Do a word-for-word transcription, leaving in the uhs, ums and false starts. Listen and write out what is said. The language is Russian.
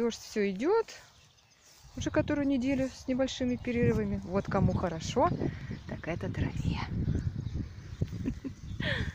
Дождь все идет. Уже которую неделю с небольшими перерывами. Вот кому хорошо, так это траве.